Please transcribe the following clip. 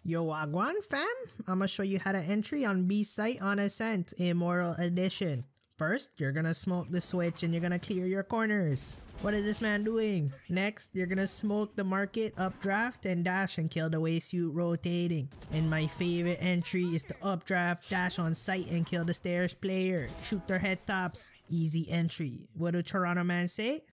Yo, Wagwan fam, I'ma show you how to entry on B site on Ascent, Immortal Edition. First, you're gonna smoke the switch and you're gonna clear your corners. What is this man doing? Next, you're gonna smoke the market, updraft, and dash and kill the wastesuit rotating. And my favorite entry is the updraft, dash on site and kill the stairs player. Shoot their head tops. Easy entry. What do Toronto man say?